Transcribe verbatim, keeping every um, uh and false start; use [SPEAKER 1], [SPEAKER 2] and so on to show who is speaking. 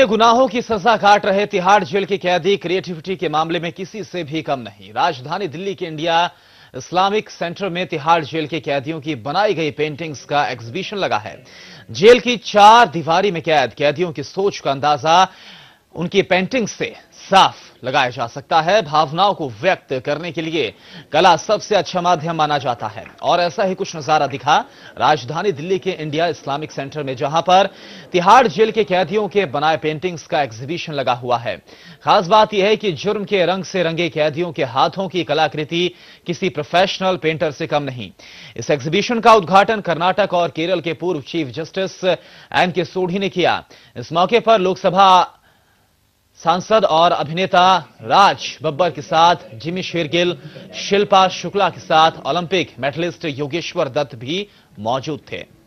[SPEAKER 1] अपने गुनाहों की सजा काट रहे तिहाड़ जेल के कैदी क्रिएटिविटी के मामले में किसी से भी कम नहीं। राजधानी दिल्ली के इंडिया इस्लामिक सेंटर में तिहाड़ जेल के कैदियों की बनाई गई पेंटिंग्स का एग्जीबिशन लगा है। जेल की चार दीवारी में कैद कैदियों की सोच का अंदाजा उनकी पेंटिंग्स से साफ लगाया जा सकता है। भावनाओं को व्यक्त करने के लिए कला सबसे अच्छा माध्यम माना जाता है और ऐसा ही कुछ नजारा दिखा राजधानी दिल्ली के इंडिया इस्लामिक सेंटर में, जहां पर तिहाड़ जेल के कैदियों के बनाए पेंटिंग्स का एग्जीबिशन लगा हुआ है। खास बात यह है कि जुर्म के रंग से रंगे कैदियों के हाथों की कलाकृति किसी प्रोफेशनल पेंटर से कम नहीं। इस एग्जीबिशन का उद्घाटन कर्नाटक और केरल के पूर्व चीफ जस्टिस एन के सोढ़ी ने किया। इस मौके पर लोकसभा सांसद और अभिनेता राज बब्बर के साथ जिमी शेरगिल, शिल्पा शुक्ला के साथ ओलंपिक मेडलिस्ट योगेश्वर दत्त भी मौजूद थे।